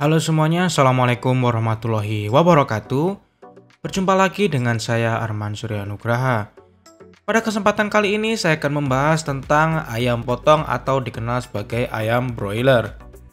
Halo semuanya, Assalamualaikum warahmatullahi wabarakatuh. Berjumpa lagi dengan saya Arman Surya Nugraha. Pada kesempatan kali ini saya akan membahas tentang ayam potong atau dikenal sebagai ayam broiler.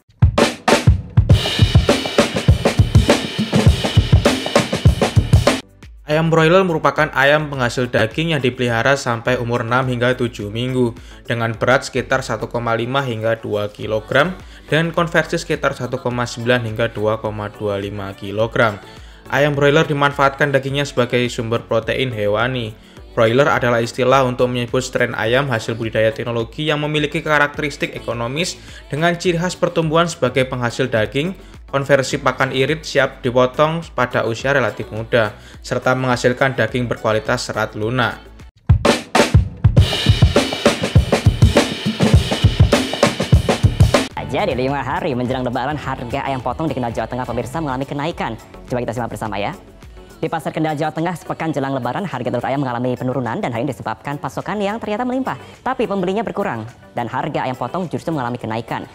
Ayam broiler merupakan ayam penghasil daging yang dipelihara sampai umur 6 hingga 7 minggu dengan berat sekitar 1,5 hingga 2 kg dan konversi sekitar 1,9 hingga 2,25 kg. Ayam broiler dimanfaatkan dagingnya sebagai sumber protein hewani. Broiler adalah istilah untuk menyebut strain ayam hasil budidaya teknologi yang memiliki karakteristik ekonomis dengan ciri khas pertumbuhan sebagai penghasil daging, konversi pakan irit siap dipotong pada usia relatif muda, serta menghasilkan daging berkualitas serat lunak. Jadi 5 hari menjelang Lebaran, harga ayam potong di Kendal, Jawa Tengah pemirsa mengalami kenaikan. Coba kita simak bersama ya. Di Pasar Kendal, Jawa Tengah, sepekan jelang Lebaran, harga telur ayam mengalami penurunan dan hal ini disebabkan pasokan yang ternyata melimpah. Tapi pembelinya berkurang dan harga ayam potong justru mengalami kenaikan.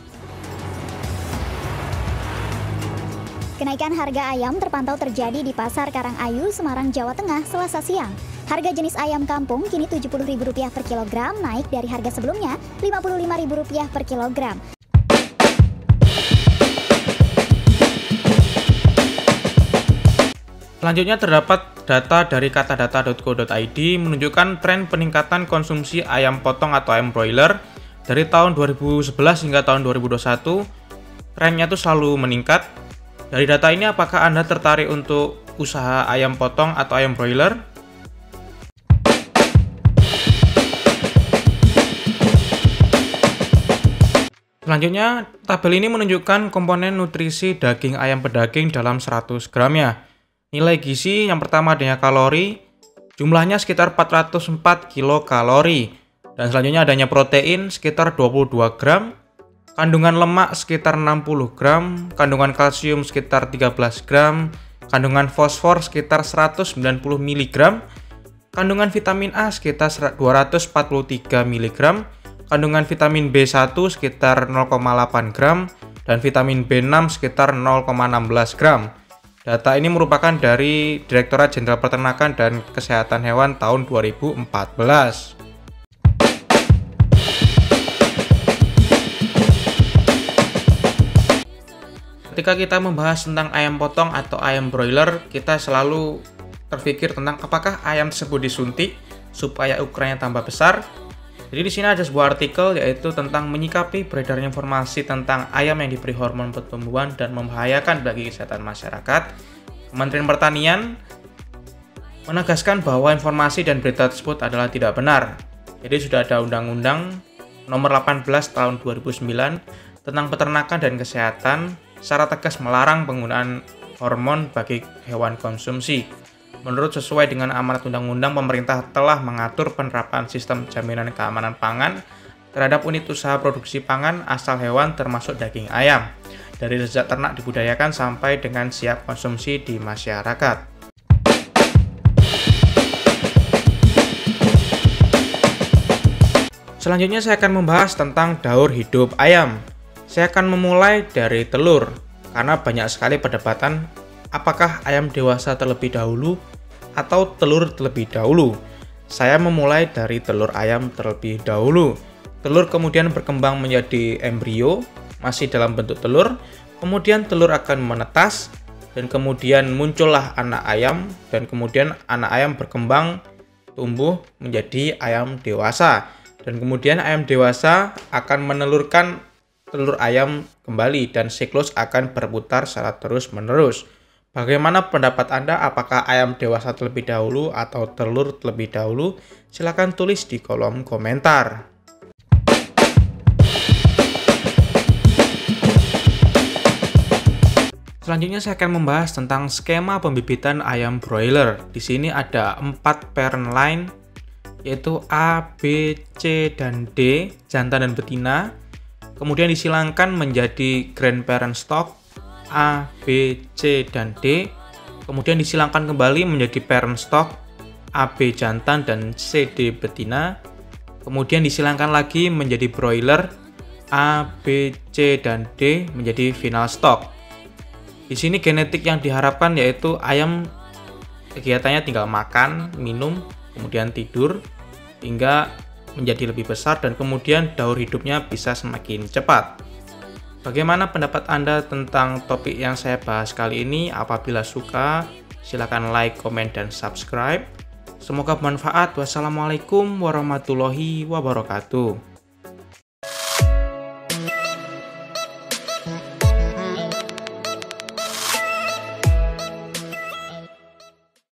Kenaikan harga ayam terpantau terjadi di Pasar Karangayu, Semarang, Jawa Tengah, Selasa siang. Harga jenis ayam kampung kini Rp70.000 per kilogram, naik dari harga sebelumnya Rp55.000 per kilogram. Selanjutnya terdapat data dari katadata.co.id menunjukkan tren peningkatan konsumsi ayam potong atau ayam broiler dari tahun 2011 hingga tahun 2021. Trennya itu selalu meningkat. Dari data ini, apakah Anda tertarik untuk usaha ayam potong atau ayam broiler? Selanjutnya, tabel ini menunjukkan komponen nutrisi daging ayam pedaging dalam 100 gramnya. Nilai gizi yang pertama adanya kalori, jumlahnya sekitar 404 kilokalori. Dan selanjutnya adanya protein sekitar 22 gram, kandungan lemak sekitar 60 gram, kandungan kalsium sekitar 13 gram, kandungan fosfor sekitar 190 mg, kandungan vitamin A sekitar 243 mg, kandungan vitamin B1 sekitar 0,8 gram, dan vitamin B6 sekitar 0,16 gram. Data ini merupakan dari Direktorat Jenderal Peternakan dan Kesehatan Hewan tahun 2014. Ketika kita membahas tentang ayam potong atau ayam broiler, kita selalu terpikir tentang apakah ayam tersebut disuntik supaya ukurannya tambah besar. Jadi di sini ada sebuah artikel yaitu tentang menyikapi beredarnya informasi tentang ayam yang diberi hormon pertumbuhan dan membahayakan bagi kesehatan masyarakat. Kementerian Pertanian menegaskan bahwa informasi dan berita tersebut adalah tidak benar. Jadi sudah ada Undang-Undang Nomor 18 Tahun 2009 tentang Peternakan dan Kesehatan secara tegas melarang penggunaan hormon bagi hewan konsumsi. Menurut sesuai dengan amanat undang-undang, pemerintah telah mengatur penerapan sistem jaminan keamanan pangan terhadap unit usaha produksi pangan asal hewan termasuk daging ayam, dari sejak ternak dibudayakan sampai dengan siap konsumsi di masyarakat. Selanjutnya saya akan membahas tentang daur hidup ayam. Saya akan memulai dari telur, karena banyak sekali perdebatan apakah ayam dewasa terlebih dahulu atau telur terlebih dahulu. Saya memulai dari telur ayam terlebih dahulu. Telur kemudian berkembang menjadi embrio, masih dalam bentuk telur, kemudian telur akan menetas, dan kemudian muncullah anak ayam, dan kemudian anak ayam berkembang tumbuh menjadi ayam dewasa. Dan kemudian ayam dewasa akan menelurkan telur ayam kembali, dan siklus akan berputar secara terus-menerus. Bagaimana pendapat Anda? Apakah ayam dewasa terlebih dahulu atau telur terlebih dahulu? Silahkan tulis di kolom komentar. Selanjutnya saya akan membahas tentang skema pembibitan ayam broiler. Di sini ada 4 parent line, yaitu A, B, C, dan D, jantan dan betina. Kemudian disilangkan menjadi grandparent stock A, B, C, dan D. Kemudian disilangkan kembali menjadi parent stock A, B jantan dan C, D betina. Kemudian disilangkan lagi menjadi broiler A, B, C, dan D menjadi final stock. Di sini genetik yang diharapkan yaitu ayam kegiatannya tinggal makan, minum, kemudian tidur hingga menjadi lebih besar dan kemudian daur hidupnya bisa semakin cepat. Bagaimana pendapat Anda tentang topik yang saya bahas kali ini? Apabila suka, silakan like, komen, dan subscribe. Semoga bermanfaat. Wassalamualaikum warahmatullahi wabarakatuh.